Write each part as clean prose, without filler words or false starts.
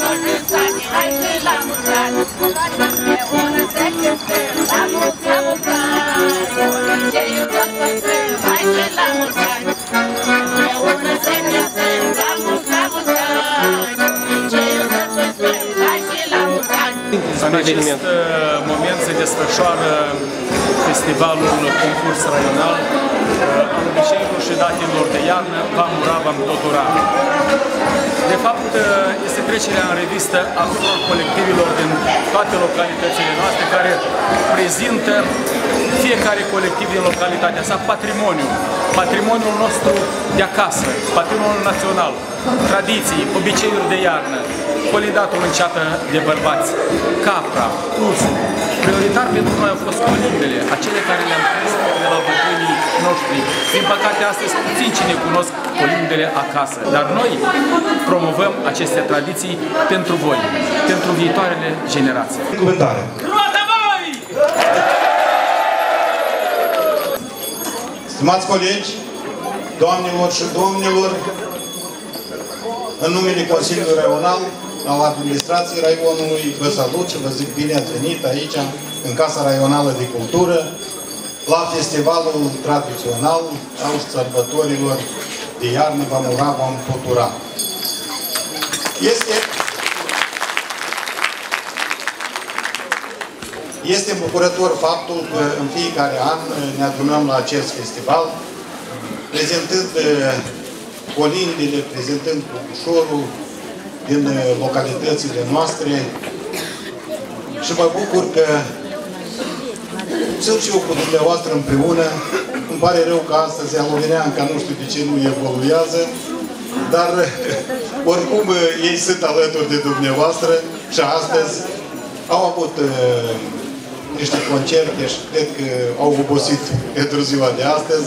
mulți ani, hai și la mulți ani. Împreună să cântăm, la mulți ani, obiceiul tot păstrăm, hai și la mulți ani. Împreună să cântăm, la mulți ani, obiceiul tot păstrăm, hai și la mulți ani. În acest moment se desfășoară festivalul concurs raional al obiceiurilor și datelor de iarnă Vam ura, vam tot ura. De fapt, este trecerea în revistă a tuturor colectivilor din toate localitățile noastre care prezintă fiecare colectiv din localitatea sa patrimoniul nostru de acasă, patrimoniul național, tradiții, obiceiuri de iarnă, colidatul în ceată de bărbați, capra, ursul. Prioritar pentru noi au fost colindele, acele care le-am prins de la bătrânii noștri. Din păcate, astăzi puțin cine cunosc colindele acasă, dar noi promovăm aceste tradiții pentru voi, pentru viitoarele generații. Cuvântare. Roata voi! Stimați colegi, doamnelor și domnilor, în numele Consiliului Raional al Administrației Raionului, vă salut și vă zic bine ați venit aici, în Casa Raională de Cultură, la festivalul tradițional al sărbătorilor de iarnă Vam ura, vam tot ura. Este bucurător faptul că în fiecare an ne adunăm la acest festival, prezentând colindele, prezentând cucușorul din localitățile noastre și mă bucur că sunt și eu cu dumneavoastră împreună. Îmi pare rău că astăzi Aloveneanca nu știu de ce nu evoluează, dar oricum ei sunt alături de dumneavoastră și astăzi au avut niște concerte și cred că au obosit pentru ziua de astăzi.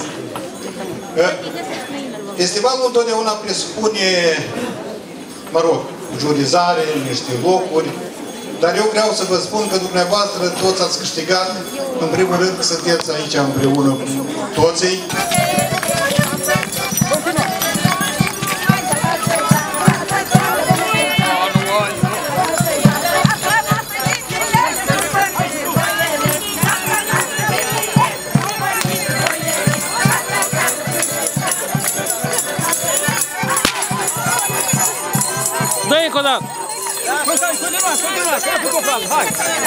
Festivalul întotdeauna presupune, mă rog, jurizare, niște locuri, dar eu vreau să vă spun că dumneavoastră toți ați câștigat, în primul rând că sunteți aici împreună cu toții. Dă-i încă o dată! Continuați, hai cu copral, hai!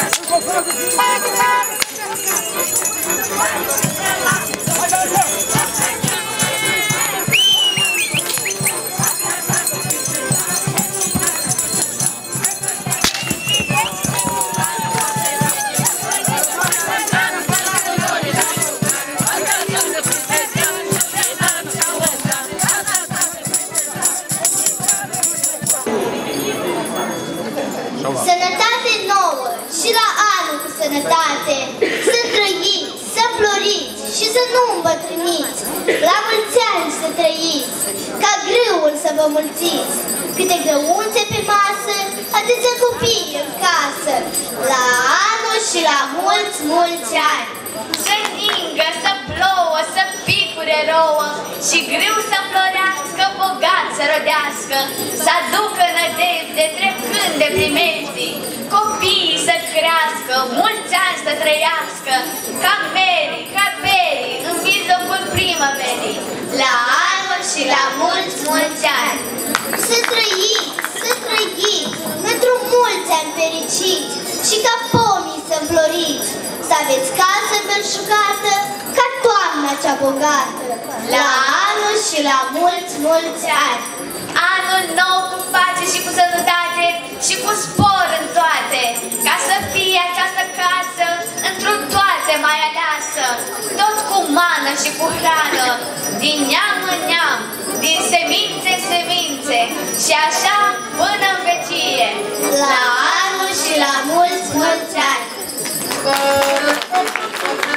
Sănătate nouă și la anul cu sănătate, să trăiți, să floriți și să nu îmbătrâniți, la mulți ani să trăiți, ca grâul să vă mulțiți, câte grăunțe pe masă, atâția copii în casă, la anul și la mulți, mulți ani. Să ningă, să plouă, să picure rouă și grâu să florească, bogat să rodească, să aducă nădejde trecând de primejdii, copiii să crească, mulți ani să trăiască, ca merii, ca berii, în mijlocul primăverii, la anul și la mulți, mulți ani. Să trăiți, într-un mulți ani fericiți și ca pomii să înfloriți, să aveți casă belșugată ca toamna cea bogată, la anul și la mulți, mulți ani. Anul nou cu pace și cu sănătate și cu spor în toate, ca să fie această casă într-o toate mai aleasă, tot cu mană și cu hrană, din neam în neam, din semințe în semințe și așa până în vecie, la anul și la mulți, mulți ani.